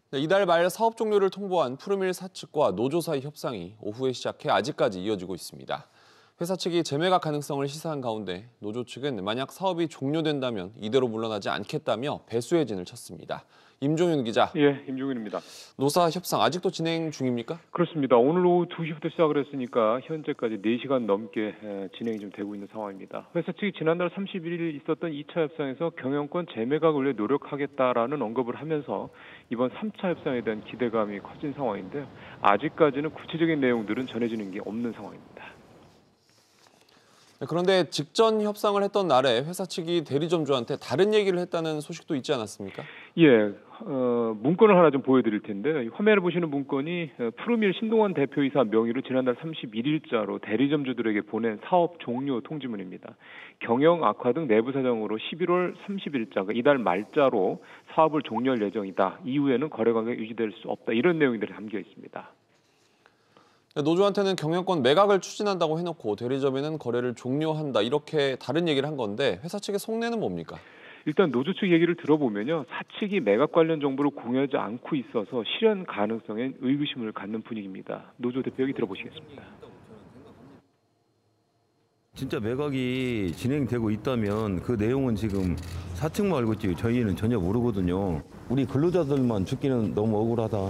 네, 이달 말 사업 종료를 통보한 푸르밀 사측과 노조 사이 협상이 오후에 시작해 아직까지 이어지고 있습니다. 회사 측이 재매각 가능성을 시사한 가운데 노조 측은 만약 사업이 종료된다면 이대로 물러나지 않겠다며 배수의 진을 쳤습니다. 임종윤 기자, 예, 임종윤입니다. 노사 협상 아직도 진행 중입니까? 그렇습니다. 오늘 오후 2시부터 시작을 했으니까 현재까지 4시간 넘게 진행이 좀 되고 있는 상황입니다. 회사 측이 지난달 31일 있었던 2차 협상에서 경영권 재매각을 위해 노력하겠다라는 언급을 하면서 이번 3차 협상에 대한 기대감이 커진 상황인데요. 아직까지는 구체적인 내용들은 전해지는 게 없는 상황입니다. 네, 그런데 직전 협상을 했던 날에 회사 측이 대리점주한테 다른 얘기를 했다는 소식도 있지 않았습니까? 예, 문건을 하나 좀 보여드릴 텐데 화면을 보시는 문건이 푸르밀 신동원 대표이사 명의로 지난달 31일자로 대리점주들에게 보낸 사업 종료 통지문입니다. 경영 악화 등 내부 사정으로 11월 30일자, 그러니까 이달 말자로 사업을 종료할 예정이다. 이후에는 거래 관계가 유지될 수 없다. 이런 내용들이 담겨 있습니다. 노조한테는 경영권 매각을 추진한다고 해놓고 대리점에는 거래를 종료한다 이렇게 다른 얘기를 한 건데 회사 측의 속내는 뭡니까? 일단 노조 측 얘기를 들어보면요, 사측이 매각 관련 정보를 공유하지 않고 있어서 실현 가능성에 의구심을 갖는 분위기입니다. 노조 대표 얘기 들어보시겠습니다. 진짜 매각이 진행되고 있다면 그 내용은 지금 사측만 알고 있지 저희는 전혀 모르거든요. 우리 근로자들만 죽기는 너무 억울하다.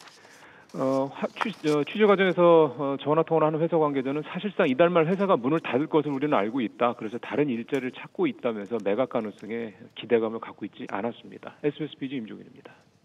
취재 과정에서 전화 통화를 하는 회사 관계자는 사실상 이달 말 회사가 문을 닫을 것을 우리는 알고 있다. 그래서 다른 일자리를 찾고 있다면서 매각 가능성에 기대감을 갖고 있지 않았습니다. SBS BG 임종윤입니다.